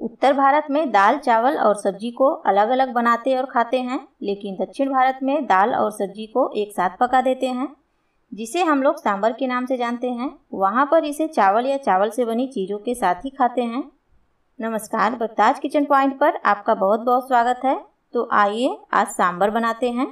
उत्तर भारत में दाल, चावल और सब्जी को अलग अलग बनाते और खाते हैं, लेकिन दक्षिण भारत में दाल और सब्जी को एक साथ पका देते हैं, जिसे हम लोग सांबर के नाम से जानते हैं। वहाँ पर इसे चावल या चावल से बनी चीज़ों के साथ ही खाते हैं। नमस्कार, बगताज किचन पॉइंट पर आपका बहुत बहुत स्वागत है। तो आइए आज सांबर बनाते हैं।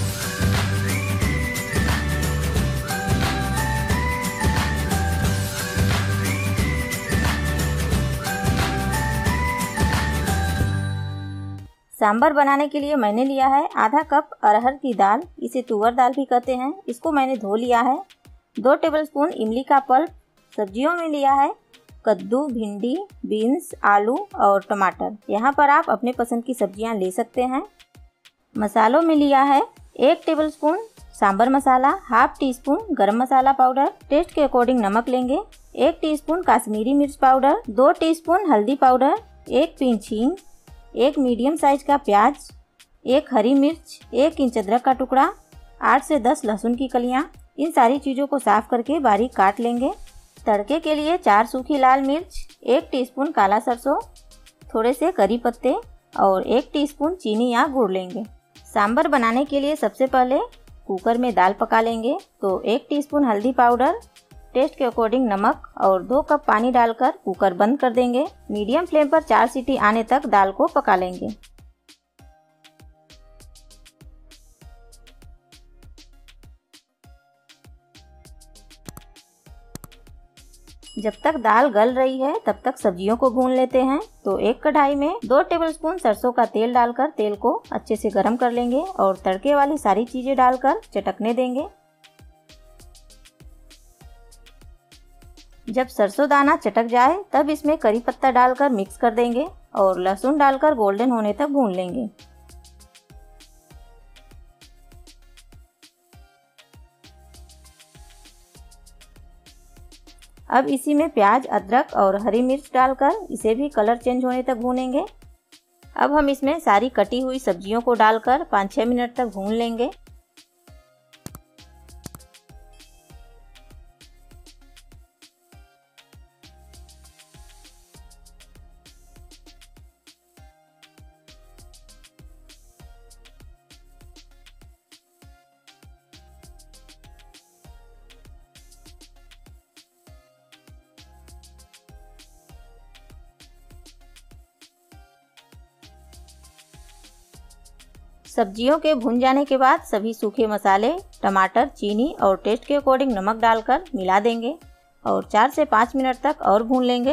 सांभर बनाने के लिए मैंने लिया है आधा कप अरहर की दाल, इसे तुअर दाल भी कहते हैं। इसको मैंने धो लिया है। 2 टेबलस्पून इमली का पल्प। सब्जियों में लिया है कद्दू, भिंडी, बीन्स, आलू और टमाटर। यहाँ पर आप अपने पसंद की सब्जियाँ ले सकते हैं। मसालों में लिया है 1 tablespoon sambar masala, half teaspoon garam masala powder, taste के अकॉर्डिंग नमक लेंगे, 1 टीस्पून काश्मीरी मिर्च पाउडर, 2 टीस्पून हल्दी पाउडर, 1 पिंच हींग, 1 मीडियम साइज का प्याज, 1 हरी मिर्च, 1 इंच अदरक का टुकड़ा, 8 से 10 लहसुन की कलियां। इन सारी चीज़ों को साफ करके बारीक काट लेंगे। तड़के के लिए 4 सूखी लाल मिर्च, 1 टीस्पून काला सरसों, थोड़े से करी पत्ते और 1 टीस्पून चीनी या गुड़ लेंगे। सांभर बनाने के लिए सबसे पहले कुकर में दाल पका लेंगे। तो 1 टीस्पून हल्दी पाउडर, टेस्ट के अकॉर्डिंग नमक और 2 कप पानी डालकर कुकर बंद कर देंगे। मीडियम फ्लेम पर 4 सीटी आने तक दाल को पका लेंगे। जब तक दाल गल रही है तब तक सब्जियों को भून लेते हैं। तो एक कढ़ाई में 2 टेबलस्पून सरसों का तेल डालकर तेल को अच्छे से गर्म कर लेंगे और तड़के वाली सारी चीजें डालकर चटकने देंगे। जब सरसों दाना चटक जाए तब इसमें करी पत्ता डालकर मिक्स कर देंगे और लहसुन डालकर गोल्डन होने तक भून लेंगे। अब इसी में प्याज, अदरक और हरी मिर्च डालकर इसे भी कलर चेंज होने तक भूनेंगे। अब हम इसमें सारी कटी हुई सब्जियों को डालकर 5-6 मिनट तक भून लेंगे। सब्जियों के भुन जाने के बाद सभी सूखे मसाले, टमाटर, चीनी और टेस्ट के अकॉर्डिंग नमक डालकर मिला देंगे और 4 से 5 मिनट तक और भून लेंगे।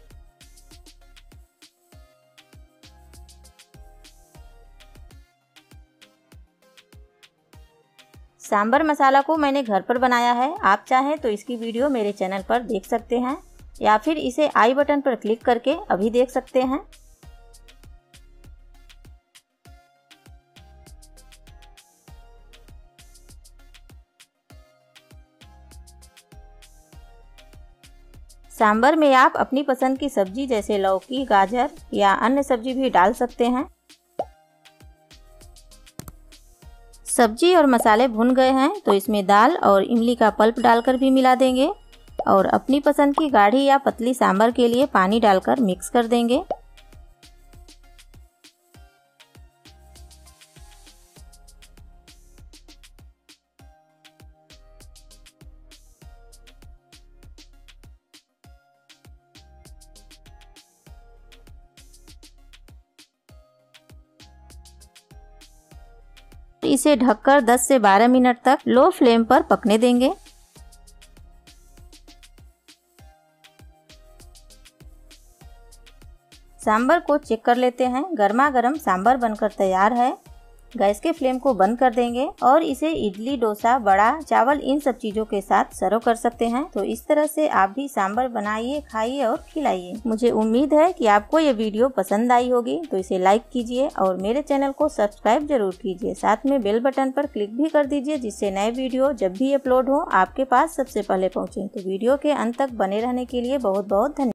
सांभर मसाला को मैंने घर पर बनाया है। आप चाहें तो इसकी वीडियो मेरे चैनल पर देख सकते हैं या फिर इसे आई बटन पर क्लिक करके अभी देख सकते हैं। सांभर में आप अपनी पसंद की सब्जी जैसे लौकी, गाजर या अन्य सब्जी भी डाल सकते हैं। सब्जी और मसाले भुन गए हैं तो इसमें दाल और इमली का पल्प डालकर भी मिला देंगे और अपनी पसंद की गाढ़ी या पतली सांभर के लिए पानी डालकर मिक्स कर देंगे। इसे ढककर 10 से 12 मिनट तक लो फ्लेम पर पकने देंगे। सांभर को चेक कर लेते हैं। गर्मा गर्म सांभर बनकर तैयार है। गैस के फ्लेम को बंद कर देंगे और इसे इडली, डोसा, बड़ा, चावल इन सब चीज़ों के साथ सर्व कर सकते हैं। तो इस तरह से आप भी सांभर बनाइए, खाइए और खिलाइए। मुझे उम्मीद है कि आपको ये वीडियो पसंद आई होगी। तो इसे लाइक कीजिए और मेरे चैनल को सब्सक्राइब जरूर कीजिए। साथ में बेल बटन पर क्लिक भी कर दीजिए, जिससे नए वीडियो जब भी अपलोड हो आपके पास सबसे पहले पहुँचे। तो वीडियो के अंत तक बने रहने के लिए बहुत बहुत धन्यवाद।